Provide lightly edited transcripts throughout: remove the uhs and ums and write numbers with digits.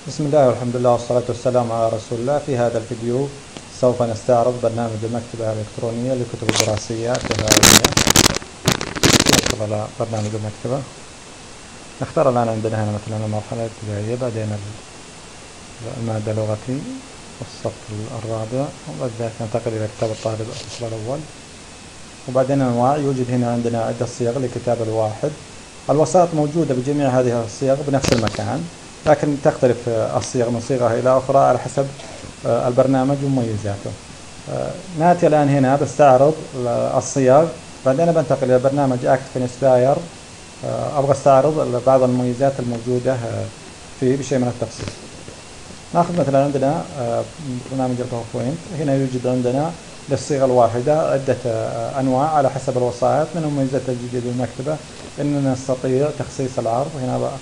بسم الله والحمد لله والصلاة والسلام على رسول الله. في هذا الفيديو سوف نستعرض برنامج المكتبة الإلكترونية للكتب الدراسية التفاعلية. ندخل على برنامج المكتبة، نختار الآن عندنا هنا مثلا المرحلة الابتدائية، بعدين المادة لغتي والصف الرابع، وبعد ذلك ننتقل إلى كتاب الطالب الفصل الأول، وبعدين أنواع. يوجد هنا عندنا عدة صيغ لكتاب الواحد. الوسائط موجودة بجميع هذه الصيغ بنفس المكان، لكن تختلف الصيغ من صيغة إلى أخرى على حسب البرنامج ومميزاته. نأتي الآن هنا بستعرض الصيغ، بعدين بنتقل إلى برنامج أكتف انسباير. أبغى استعرض بعض المميزات الموجودة فيه بشيء من التفصيل. ناخذ مثلا عندنا برنامج الباوربوينت. هنا يوجد عندنا للصيغة الواحدة عدة أنواع على حسب الوسائط. من المميزات الجديدة للمكتبة أننا نستطيع تخصيص العرض. هنا بقى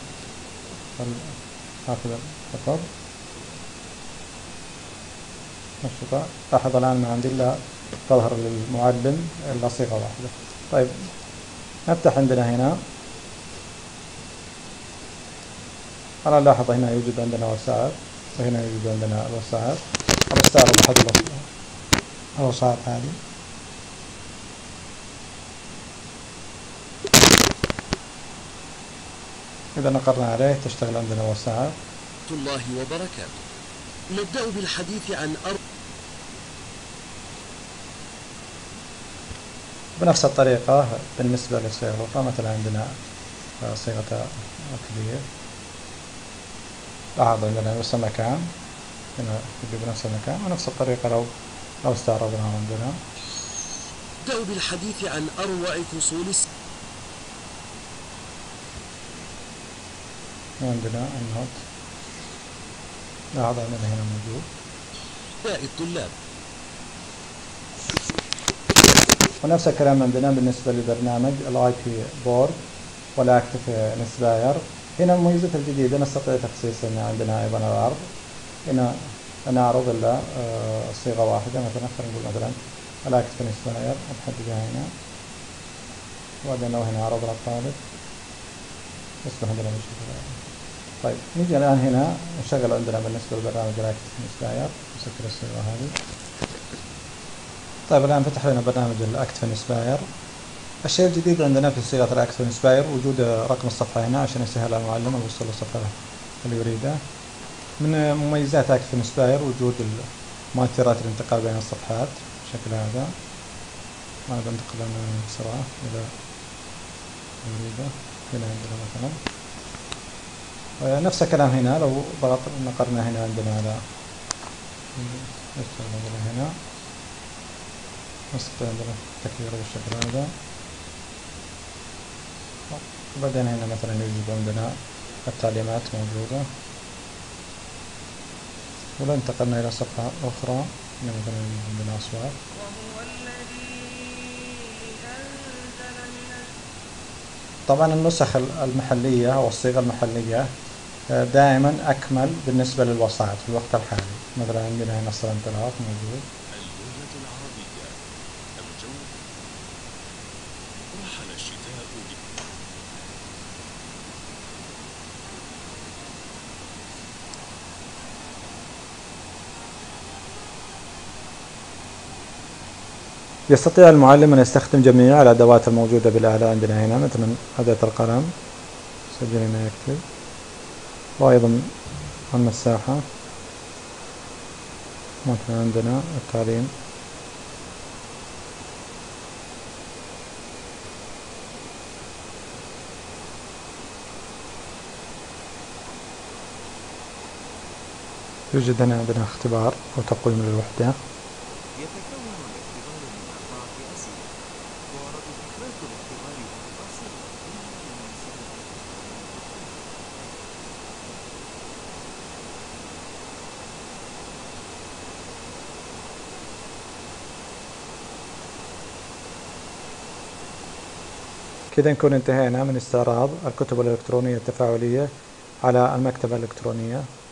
آخذ الخطر الشطاء. لاحظ الآن ما عندي إلا تظهر للمعلم إلا صيغة واحدة. طيب نفتح عندنا هنا. أنا لاحظ هنا يوجد عندنا وسائط، وهنا يوجد عندنا الوسائط. بستعرض أحد الوسائط هذه. إذا نقرنا عليه تشتغل عندنا وسائط. الله وبركاته. نبدأ بالحديث عن بنفس الطريقة بالنسبة للصيغة الأخرى. مثلا عندنا صيغة كبير، لاحظ عندنا نفس المكان، هنا بنفس المكان، ونفس الطريقة لو استعرضناها عندنا. نبدأ بالحديث عن أروع فصول عندنا النوت، لاحظ عندنا هنا موجود الطلاب. ونفس الكلام عندنا بالنسبة لبرنامج الاي بي بورد والاكتف انسباير. هنا المميزات الجديدة نستطيع تخصيص عندنا أيضا العرض. هنا نعرض إلا صيغة واحدة، مثلا خلينا نقول مثلا الاكتف انسباير، نحددها هنا، وبعدين لو هنا عرضنا الطالب يصبح عندنا بالشكل. طيب نيجي الآن هنا نشغل عندنا بالنسبة لبرنامج الاكتف انسباير، نسكر الصيغة هذه. طيب الآن فتح لنا برنامج الاكتف انسباير. الشيء الجديد عندنا في صيغة الاكتف انسباير وجود رقم الصفحة هنا عشان يسهل على المعلم الوصول للصفحة اللي يريدها. من مميزات اكتف انسباير وجود مؤثرات الانتقال بين الصفحات بالشكل هذا. أنا بنتقل بسرعة إلى يريده. هنا عندنا مثلا نفس الكلام هنا، لو ضغط نقرنا هنا عندنا على هنا نستطيع عندنا تكبيره بالشكل هذا. وبعدين هنا مثلا يوجد عندنا التعليمات موجودة. ولو انتقلنا إلى صفحة أخرى هنا مثلا عندنا أصوات. طبعا النسخ المحلية أو الصيغة المحلية دائما أكمل بالنسبة للوسائط في الوقت الحالي. مثلا عندنا هنا صلة انطلاق موجود. اللغة العربية. الجو. رحل الشتاء. يستطيع المعلم أن يستخدم جميع الأدوات الموجودة بالآلة. عندنا هنا مثلا أداة القلم، سجل هنا يكتب، وأيضا المساحة، مثلا عندنا التعليم. يوجد هنا عندنا اختبار أو تقويم للوحدة. يتكون الاختبار من 4 أسئلة، تعرض فكرة الاختبار مفصلة. كذا نكون انتهينا من استعراض الكتب الإلكترونية التفاعلية على المكتبة الإلكترونية.